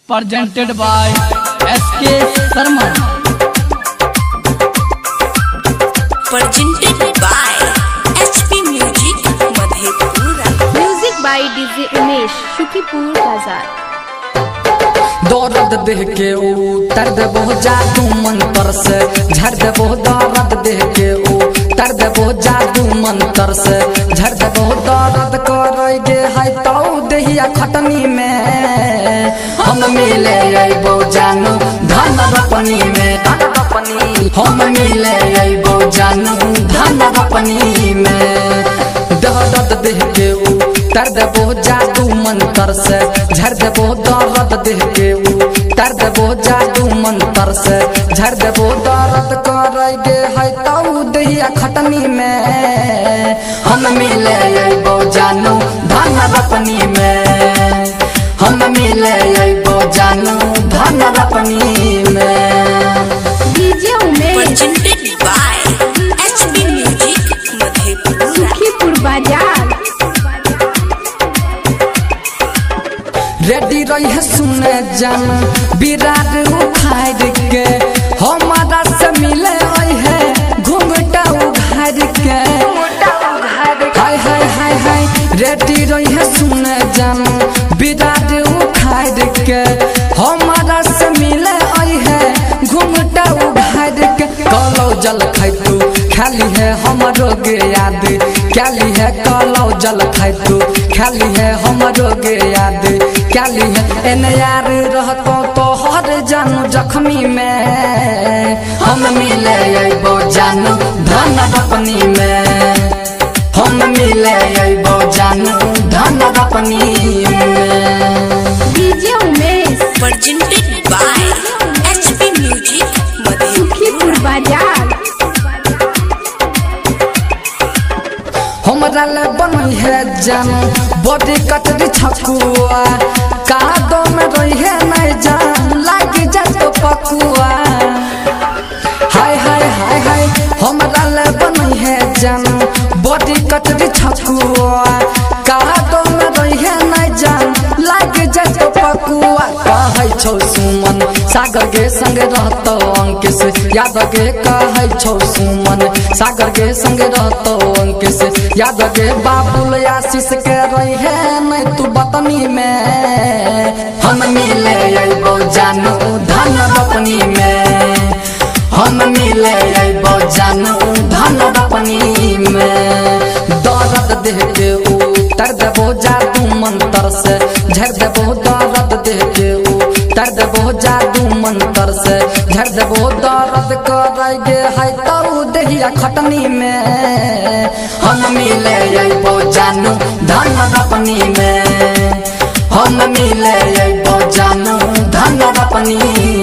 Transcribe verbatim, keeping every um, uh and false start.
presented by S K Sharma. Presented by H P Music Madhepura. Music by D J Umesh, Shukipur Bazaar. दौरद देह के उतर दे बहुत जादू मंत्र से झड़ दे बहुत दौरद देह के उतर दे बहुत जादू मंत्र से झड़ दे बहुत दौरद करेंगे है तो देहिया खटनी में हम मिले अइबो जानू धन रपनी में धन रपनी हम मिले अइबो जानू धन रपनी में दौरद देह के उतर दे बहुत जादू मंत्र से झड़ दे बहुत दौरद देह के उतर दे बहुत जादू मंत्र से झड़ दे बहुत दौरद करेंगे है तो दहिया खटनी में हम मिले अइबो जानू धन रपनी में हम मिले अइबो जानू धन रपनी में। D J Umesh, Presented by H P Music Madhepura. Shukipur Bazaar. रेडी रही है सुने जन विराट उखाड़ के हमारा से मिले आई है घूमटा उघाड़ के हाय हाय हाय हाय रेडी रही है सुने जन विराट उखाड़ के हमारा से मिले आई है घूमटा उघाड़ के कलो जल खाई तू खाली है हमारो गे याद क्याली है कलो जल खाई तू खाली है हमारो गे याद क्याली है एन यार रहतो तो हर जानू जख्मी में हम मिले अइबो जानू धन रपनी में हम मिले अइबो जानू धन रपनी में। D J Umesh, Presented by H P Music Shukipur Madhepura. Bazaar. हमरा ले बनी है जान बॉडी कटरी छकुआ कादो में रही है नहीं जान लागी जा तो पकुआ हाय हाय हाय हाय हमरा ले बनी है जान बॉडी कटरी छकुआ कादो में रही है नहीं जान लागी जा तो पकुआ कहै छौ सुमन सागर के संग रहतो अंक से याद के कहै छौ सुमन सागर के संग रहतो अंक से याद के बाबुल आशीष के रही है नहीं तू बतनी में हम मिले अइबो जानू धन रपनी में हम मिले अइबो जानू धन रपनी में। दौरद देह के उतर देबो जादू मंत्र से झड़ देबो दौरद देह के उतर देबो जादू मंत्र से झड़ देबो दौरद करेंगे है तो देहिया खटनी में हम मिले अइबो जानू धन रपनी में हम मिले अइबो जानू धन रपनी